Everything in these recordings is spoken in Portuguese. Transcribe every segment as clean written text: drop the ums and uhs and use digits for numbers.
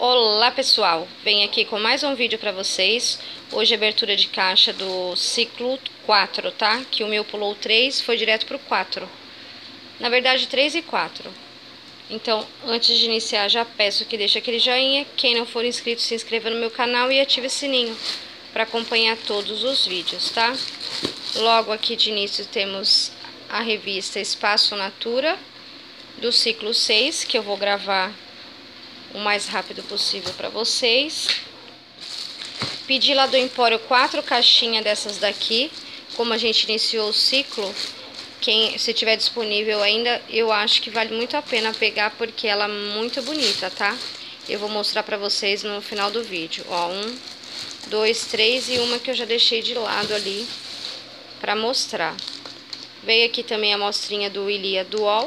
Olá pessoal, venho aqui com mais um vídeo para vocês. Hoje abertura de caixa do ciclo 4, tá? Que o meu pulou 3, foi direto pro 4. Na verdade 3 e 4. Então, antes de iniciar, já peço que deixe aquele joinha. Quem não for inscrito, se inscreva no meu canal e ative o sininho para acompanhar todos os vídeos, tá? Logo aqui de início temos a revista Espaço Natura do ciclo 6, que eu vou gravar o mais rápido possível para vocês. Pedi lá do Empório 4 caixinhas dessas daqui. Como a gente iniciou o ciclo, se tiver disponível ainda, eu acho que vale muito a pena pegar, porque ela é muito bonita, tá? Eu vou mostrar para vocês no final do vídeo. Ó, 1, 2, 3 e uma que eu já deixei de lado ali para mostrar. Veio aqui também a amostrinha do Ilia Dual.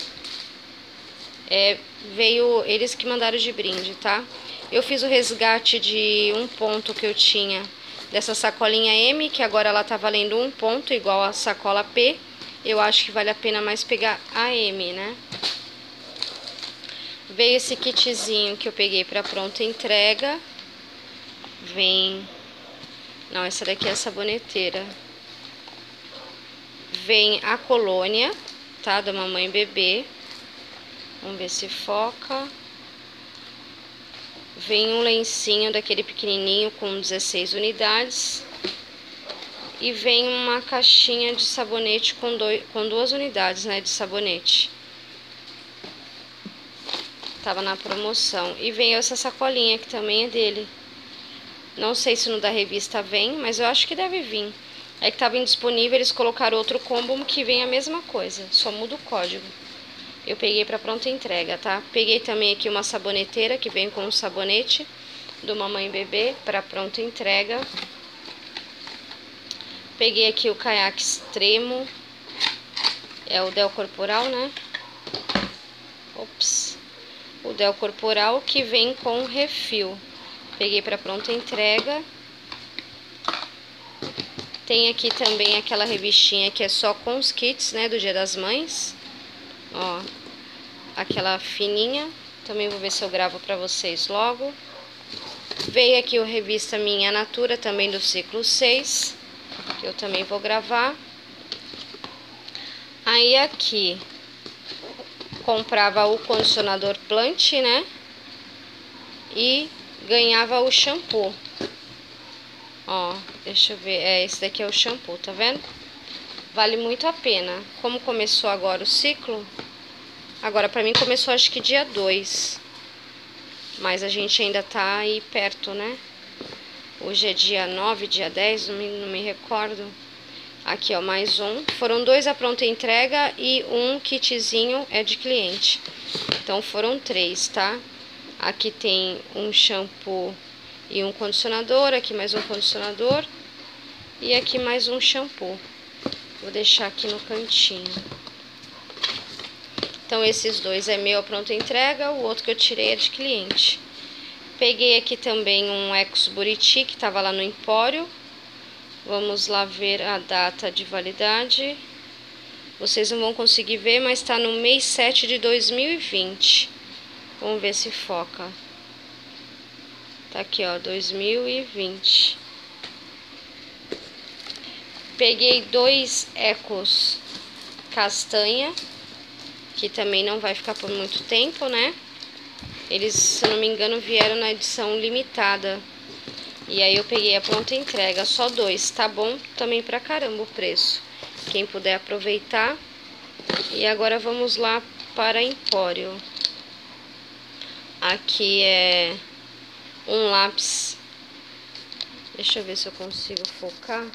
Veio eles que mandaram de brinde, tá? Eu fiz o resgate de um ponto que eu tinha dessa sacolinha M, que agora ela tá valendo um ponto, igual a sacola P. Eu acho que vale a pena mais pegar a M, né? Veio esse kitzinho que eu peguei pra pronta entrega. Vem... Não, essa daqui é a saboneteira. Vem a colônia, tá? Da mamãe e bebê. Vamos ver se foca. Vem um lencinho daquele pequenininho com 16 unidades. E vem uma caixinha de sabonete com 2 unidades, né, de sabonete. Tava na promoção. E veio essa sacolinha que também é dele. Não sei se no da revista vem, mas eu acho que deve vir. É que tava indisponível, eles colocaram outro combo que vem a mesma coisa, só muda o código. Eu peguei para pronta entrega, tá? Peguei também aqui uma saboneteira que vem com um sabonete do Mamãe e Bebê para pronta entrega. Peguei aqui o Caiaque Extremo, é o Del Corporal, né? Ops. O Del Corporal que vem com refil. Peguei para pronta entrega. Tem aqui também aquela revistinha que é só com os kits, né, do Dia das Mães. Ó, aquela fininha. Também vou ver se eu gravo pra vocês logo. Veio aqui a revista Minha Natura, também do ciclo 6, que eu também vou gravar. Aí aqui comprava o condicionador Plant, né? E ganhava o shampoo. Ó, deixa eu ver. Esse daqui é o shampoo, tá vendo? Vale muito a pena. Como começou agora o ciclo... Agora, pra mim começou acho que dia 2. Mas a gente ainda tá aí perto, né? Hoje é dia 9, dia 10, não me recordo. Aqui, ó, mais um. Foram 2 a pronta entrega e um kitzinho é de cliente. Então, foram 3, tá? Aqui tem um shampoo e um condicionador. Aqui mais um condicionador. E aqui mais um shampoo. Vou deixar aqui no cantinho. Então, esses 2 é meu a pronta entrega, o outro que eu tirei é de cliente. Peguei aqui também um Ex Buriti, que estava lá no Empório. Vamos lá ver a data de validade. Vocês não vão conseguir ver, mas está no mês 7 de 2020. Vamos ver se foca. Tá aqui, ó, 2020. Peguei 2 Ecos castanha, que também não vai ficar por muito tempo, né? Eles, se eu não me engano, vieram na edição limitada. E aí eu peguei a pronta entrega, só 2. Tá bom também pra caramba o preço. Quem puder aproveitar. E agora vamos lá para Empório. Aqui é um lápis. Deixa eu ver se eu consigo focar.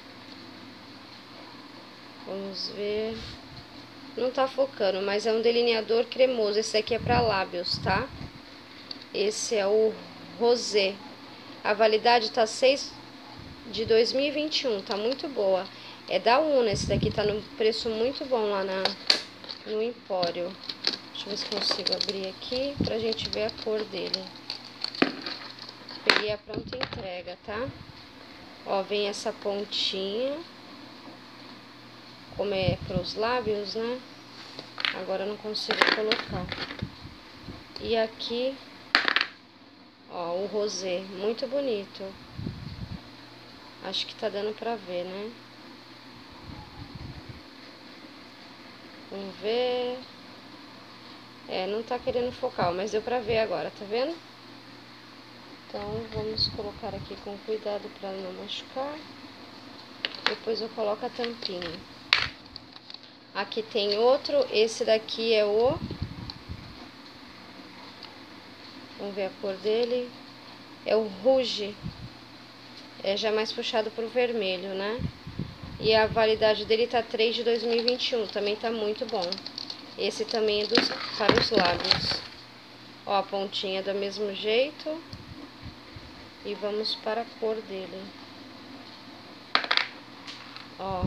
Vamos ver... Não tá focando, mas é um delineador cremoso. Esse aqui é para lábios, tá? Esse é o Rosé. A validade tá 6 de 2021, tá muito boa. É da Una, esse daqui tá no preço muito bom lá no Empório. Deixa eu ver se consigo abrir aqui pra gente ver a cor dele. Peguei a pronta entrega, tá? Ó, vem essa pontinha. Como é pros lábios, né? Agora eu não consigo colocar. E aqui Ó, o rosé, muito bonito. Acho que tá dando pra ver, né? Vamos ver. É, não tá querendo focar, mas deu pra ver agora, tá vendo? Então, vamos colocar aqui com cuidado pra não machucar. Depois eu coloco a tampinha. Aqui tem outro, esse daqui é o... Vamos ver a cor dele. É o Rouge. É já mais puxado pro vermelho, né? E a validade dele tá 3 de 2021, também tá muito bom. Esse também é para os lábios. Ó, a pontinha do mesmo jeito. E vamos para a cor dele. Ó.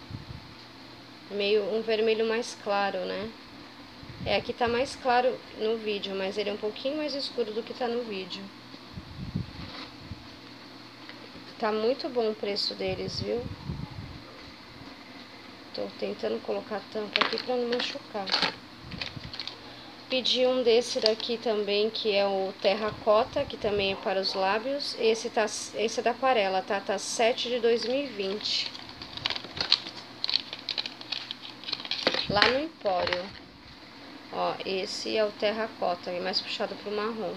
Meio um vermelho mais claro, né? É, aqui tá mais claro no vídeo, mas ele é um pouquinho mais escuro do que tá no vídeo. Tá muito bom o preço deles, viu? Tô tentando colocar a tampa aqui pra não machucar. Pedi um desse daqui também, que é o terracota, que também é para os lábios. Esse é da Aquarela, tá? Tá 7 de 2020. Lá no Empório. Ó, esse é o terracota, é mais puxado pro marrom.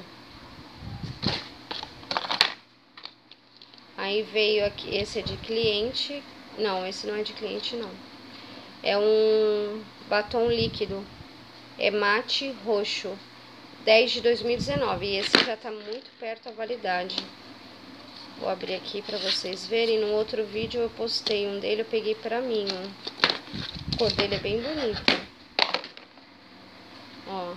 Aí veio aqui, esse é de cliente. Não, esse não é de cliente, não. É um batom líquido. É mate roxo. 10 de 2019. E esse já tá muito perto a validade. Vou abrir aqui pra vocês verem. No outro vídeo eu postei um dele, eu peguei pra mim, ó. A cor dele é bem bonita. Ó.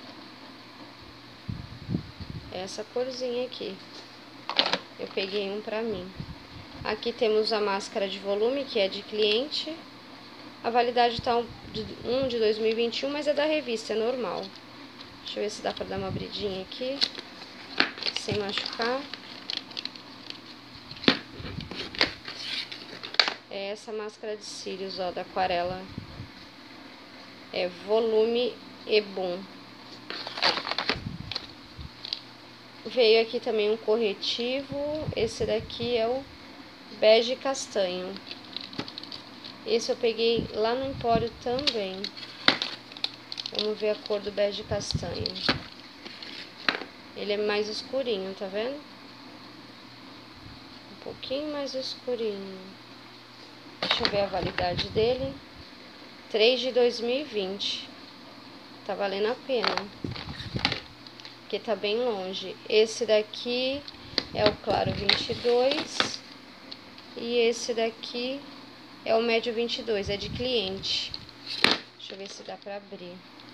Essa corzinha aqui. Eu peguei um pra mim. Aqui temos a máscara de volume, que é de cliente. A validade tá 1 de 2021, mas é da revista, é normal. Deixa eu ver se dá pra dar uma abridinha aqui, sem machucar. É essa máscara de cílios, ó, da Aquarela. É volume e boom. Veio aqui também um corretivo. Esse daqui é o bege castanho. Esse eu peguei lá no Empório também. Vamos ver a cor do bege castanho. Ele é mais escurinho, tá vendo? Um pouquinho mais escurinho. Deixa eu ver a validade dele. 3 de 2020. Tá valendo a pena. Porque tá bem longe. Esse daqui é o claro 22. E esse daqui é o médio 22. É de cliente. Deixa eu ver se dá pra abrir.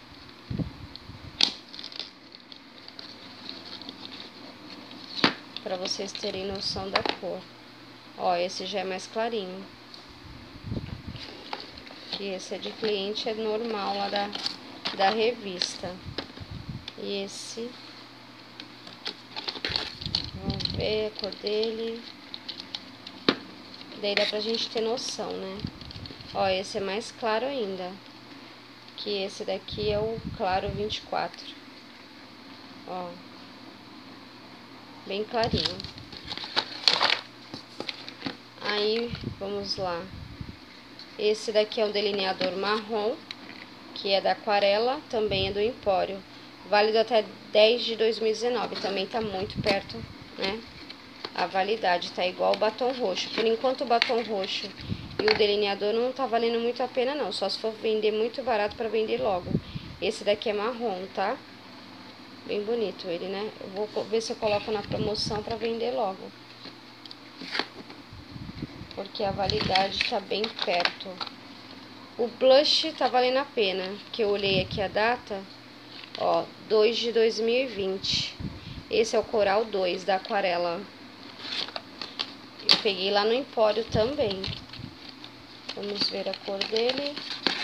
Pra vocês terem noção da cor. Ó, esse já é mais clarinho. Que esse é de cliente, é normal lá da revista. E esse... Vamos ver a cor dele. Daí dá pra gente ter noção, né? Ó, esse é mais claro ainda. Que esse daqui é o claro 24. Ó. Bem clarinho. Aí, vamos lá. Esse daqui é um delineador marrom, que é da Aquarela, também é do Empório. Válido até 10 de 2019, também tá muito perto, né? A validade tá igual o batom roxo. Por enquanto o batom roxo e o delineador não tá valendo muito a pena não, só se for vender muito barato pra vender logo. Esse daqui é marrom, tá? Bem bonito ele, né? Eu vou ver se eu coloco na promoção pra vender logo. Porque a validade tá bem perto. O blush tá valendo a pena, que eu olhei aqui a data. Ó, 2 de 2020. Esse é o Coral 2 da Aquarela. Eu peguei lá no Empório também. Vamos ver a cor dele.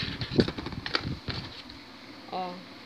Ó.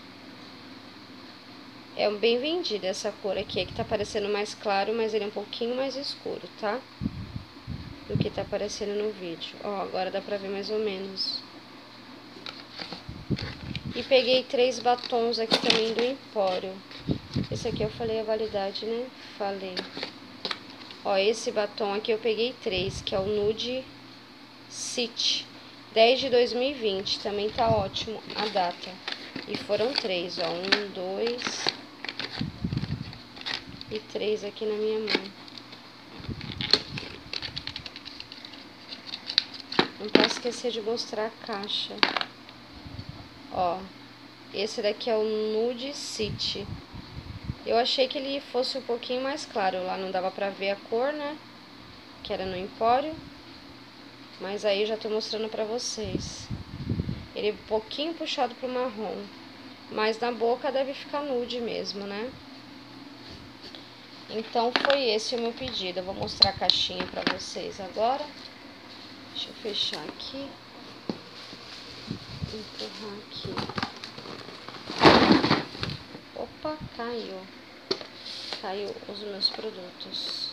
É bem vendida essa cor aqui. É que tá parecendo mais claro, mas ele é um pouquinho mais escuro, tá? Do que tá aparecendo no vídeo. Ó, agora dá pra ver mais ou menos. E peguei 3 batons aqui também do Empório. Esse aqui eu falei a validade, né? Falei. Ó, esse batom aqui eu peguei 3, que é o Nude City. 10 de 2020, também tá ótimo a data. E foram 3, ó. 1, 2 e 3 aqui na minha mão. Não posso esquecer de mostrar a caixa. Ó, esse daqui é o Nude City. Eu achei que ele fosse um pouquinho mais claro. Lá não dava pra ver a cor, né? Que era no Empório. Mas aí já tô mostrando pra vocês. Ele é um pouquinho puxado pro marrom. Mas na boca deve ficar nude mesmo, né? Então foi esse o meu pedido. Eu vou mostrar a caixinha pra vocês agora. Deixa eu fechar aqui. Empurrar aqui. Opa, caiu. Caiu os meus produtos.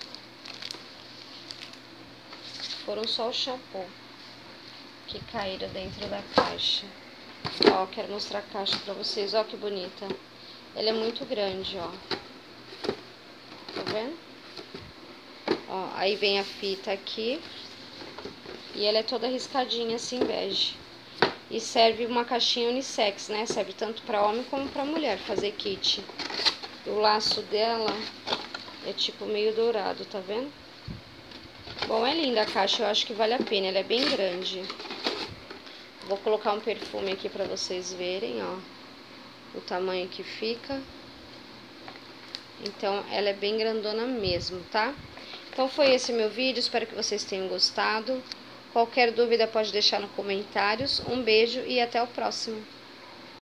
Foram só o shampoo que caíram dentro da caixa. Ó, quero mostrar a caixa pra vocês. Ó que bonita. Ela é muito grande, ó. Tá vendo? Ó, aí vem a fita aqui. E ela é toda riscadinha assim, bege. E serve uma caixinha unissex, né? Serve tanto pra homem como pra mulher fazer kit. O laço dela é tipo meio dourado, tá vendo? Bom, é linda a caixa, eu acho que vale a pena. Ela é bem grande. Vou colocar um perfume aqui pra vocês verem, ó. O tamanho que fica. Então, ela é bem grandona mesmo, tá? Então, foi esse meu vídeo. Espero que vocês tenham gostado. Qualquer dúvida pode deixar nos comentários. Um beijo e até o próximo.